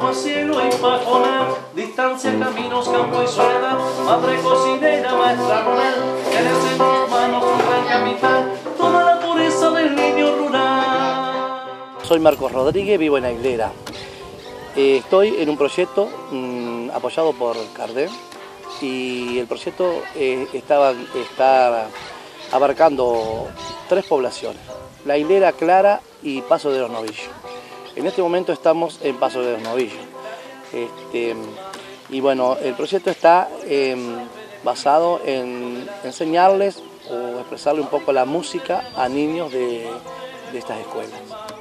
agua, cielo y pajonar, distancia, caminos, campo y soledad, madre cocinera, maestra rural, eres en tus manos un gran capital, toda la pureza del niño rural. Soy Marcos Rodríguez, vivo en La Hilera. Estoy en un proyecto apoyado por Cardem y el proyecto está abarcando 3 poblaciones, La Hilera, Clara y Paso de los Novillos. En este momento estamos en Paso de los Novillos. Y bueno, el proyecto está basado en enseñarles o expresarle un poco la música a niños de estas escuelas.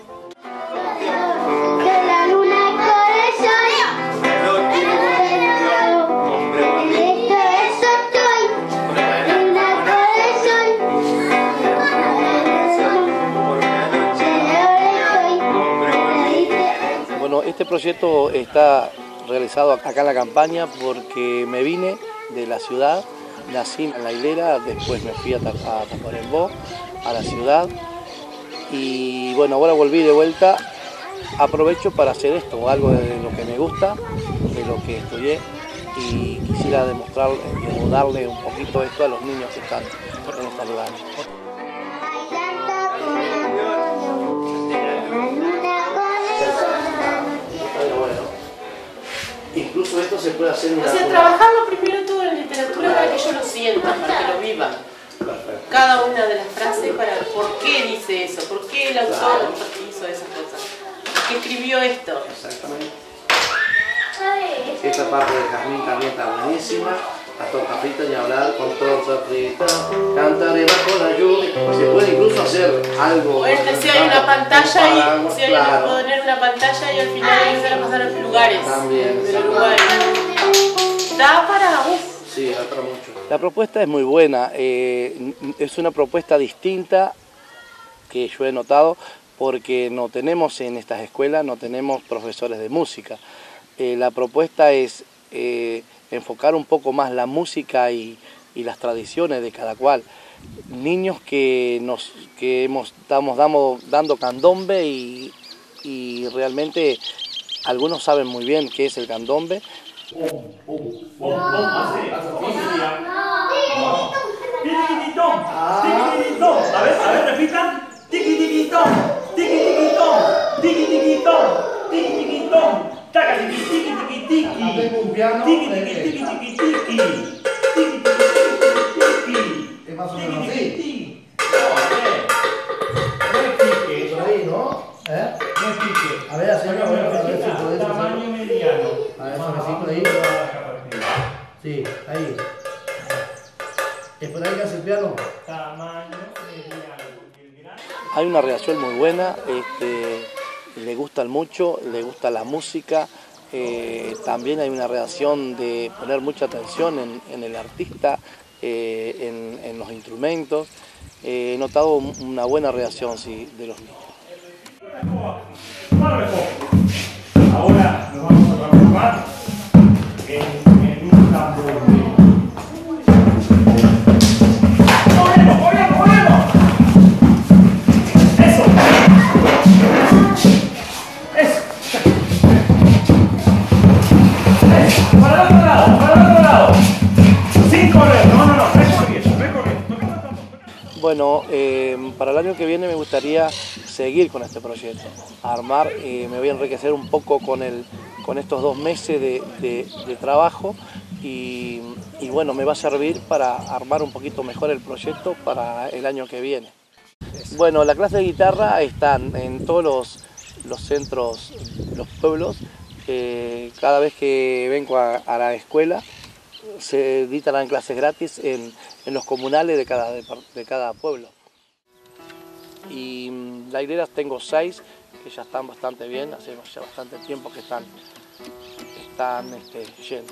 Bueno, este proyecto está realizado acá en La Campaña porque me vine de la ciudad, nací en La Hilera, después me fui a Tacuarembó, a la ciudad, y bueno, ahora volví de vuelta. Aprovecho para hacer esto, algo de lo que me gusta, de lo que estudié, y quisiera demostrar y darle un poquito esto a los niños que están en esta lugar. Incluso esto se puede hacer O sea, trabajarlo primero todo en literatura para que ellos lo sientan, para que lo vivan. Cada una de las frases, para por qué dice eso, por qué el autor hizo esas cosas, por qué escribió esto. Exactamente. Esta parte de Jazmín también está buenísima. La torta frita y hablar con torta frita, cantaré bajo la lluvia. Se puede incluso hacer algo. Si hay una pantalla y si hay poner una pantalla y al final empezar a pasar a los lugares. También. De los lugares. Da para Sí, da para mucho. La propuesta es muy buena. Es una propuesta distinta que yo he notado porque no tenemos en estas escuelas, no tenemos profesores de música. La propuesta es enfocar un poco más la música y las tradiciones de cada cual. Niños que estamos dando candombe y realmente algunos saben muy bien qué es el candombe. A ver, repitan. Tiki tiki tom, tiki tiki tom, tiki tiki tom, tiki tiki tom, taca tiki tiki tiki tiki, tiki tiki tiki tiki tiki, tiki tiki. Es más o menos así. No es pique. Por ahí, ¿no? No es pique. A ver, hacer tamaño mediano. A ver, suavecito ahí. Sí, ahí. ¿Es por ahí que hace el piano? Tamaño mediano. Hay una reacción muy buena, le gustan mucho, le gusta la música, también hay una reacción de poner mucha atención en el artista, en los instrumentos. He notado una buena reacción de los niños. Ahora nos vamos a transformar en un tambor. Bueno, para el año que viene me gustaría seguir con este proyecto, armar, me voy a enriquecer un poco con estos 2 meses de trabajo y bueno, me va a servir para armar un poquito mejor el proyecto para el año que viene. Bueno, la clase de guitarra están en todos los centros, los pueblos. Cada vez que vengo a la escuela se dictan clases gratis en los comunales de cada pueblo. Y La Hilera tengo 6 que ya están bastante bien, hace ya bastante tiempo que están yendo.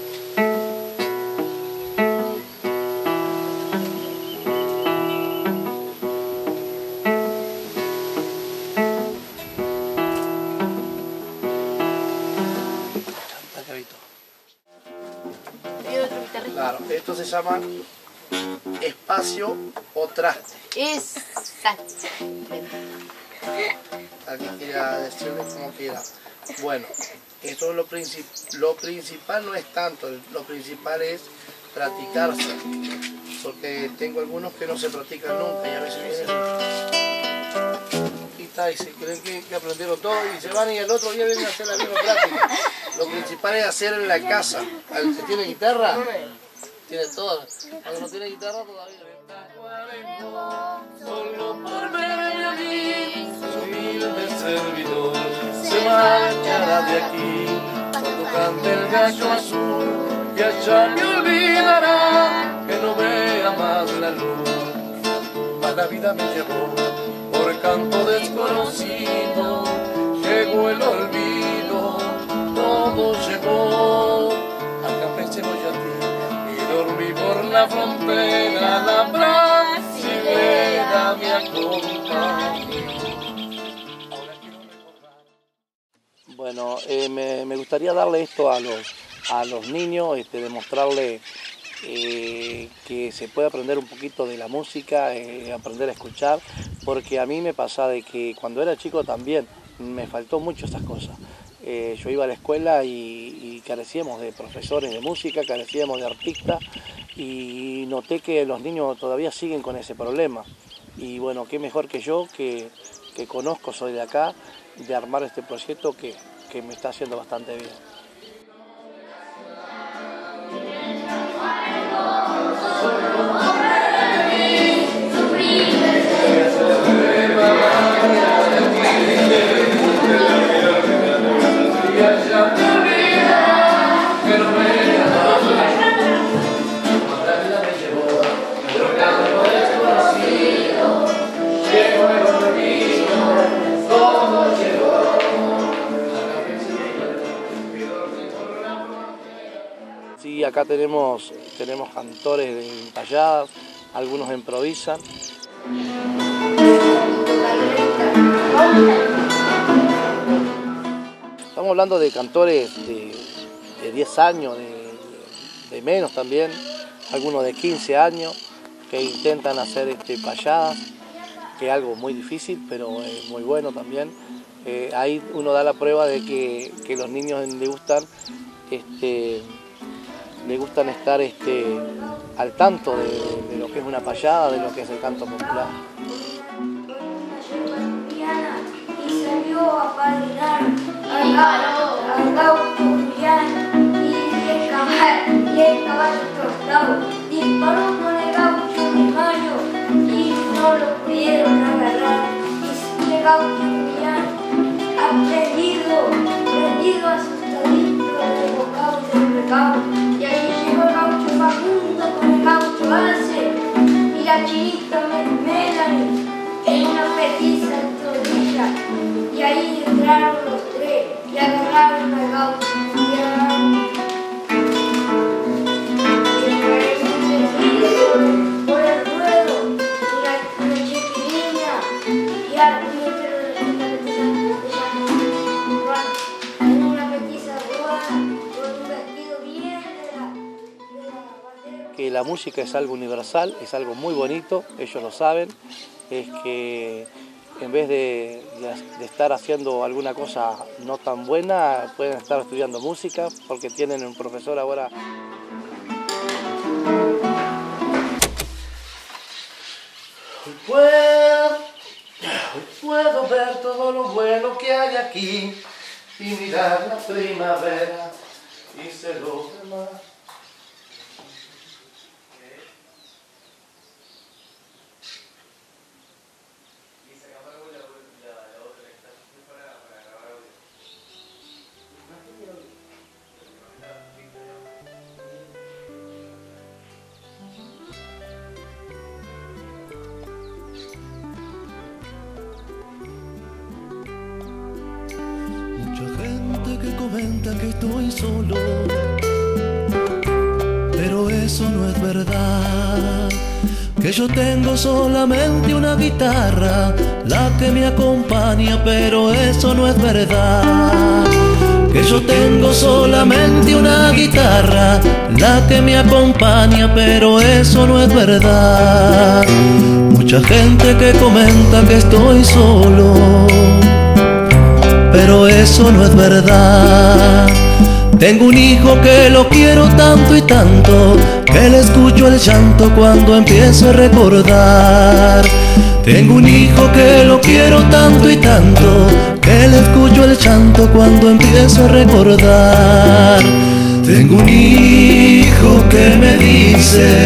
Claro, esto se llama espacio o traste. Exacto. Aquí quería decirles cómo queda. Bueno, Eso es lo principal no es tanto, lo principal es practicarse, porque tengo algunos que no se practican nunca y a veces vienen y se creen que aprendieron todo y se van y el otro día vienen a hacer la misma práctica. Lo principal es hacer en la casa. ¿El que tiene guitarra? Tiene todo. Cuando no tiene guitarra todavía. Solo por verme a mí, su humilde servidor se marchará de aquí. Cuando cante el gallo azul, y allá me olvidará que no vea más la luz. Mas la vida me llevó por canto desconocido, llegó el olvido, todo llegó. Al campesino voy a ti y dormí por la frontera, la brasilera me acompañó. Bueno, me gustaría darle esto a los niños, demostrarle que se puede aprender un poquito de la música, aprender a escuchar, porque a mí me pasa de que cuando era chico también me faltó mucho estas cosas. Yo iba a la escuela y carecíamos de profesores de música, carecíamos de artistas y noté que los niños todavía siguen con ese problema. Y bueno, qué mejor que yo, que conozco, soy de acá, de armar este proyecto que me está haciendo bastante bien. Sí, acá tenemos cantores de talladas, algunos improvisan. Estamos hablando de cantores de 10 años, de menos también, algunos de 15 años, que intentan hacer payadas, que es algo muy difícil, pero es muy bueno también. Ahí uno da la prueba de que los niños les gustan estar al tanto de lo que es una payada, de lo que es el canto popular. Y salió a padrinar al gaucho Julián y el caballo tostado disparó con el gaucho primario y no lo pudieron agarrar. Y el gaucho Julián prendido, asustadito del bocado y del recado. Y ahí llegó el gaucho Facundo con el gaucho Alce y la chinita Melanie en una petiza en todilla. Y ahí entraron los tres y agarraron al gaucho Julián. Y entraron por el ruedo y la chiquilina y al puñetero en una petiza ruana con un vestido bien de la bandera. Que la música es algo universal, es algo muy bonito, ellos lo saben, es que en vez de estar haciendo alguna cosa no tan buena, pueden estar estudiando música, porque tienen un profesor ahora. Hoy puedo ver todo lo bueno que hay aquí y mirar la primavera y ser los demás. Que comenta que estoy solo, pero eso no es verdad. Que yo tengo solamente una guitarra, la que me acompaña, pero eso no es verdad. Que yo tengo solamente una guitarra, la que me acompaña, pero eso no es verdad. Mucha gente que comenta que estoy solo, pero eso no es verdad. Tengo un hijo que lo quiero tanto y tanto, que le escucho el llanto cuando empiezo a recordar. Tengo un hijo que lo quiero tanto y tanto, que le escucho el llanto cuando empiezo a recordar. Tengo un hijo que me dice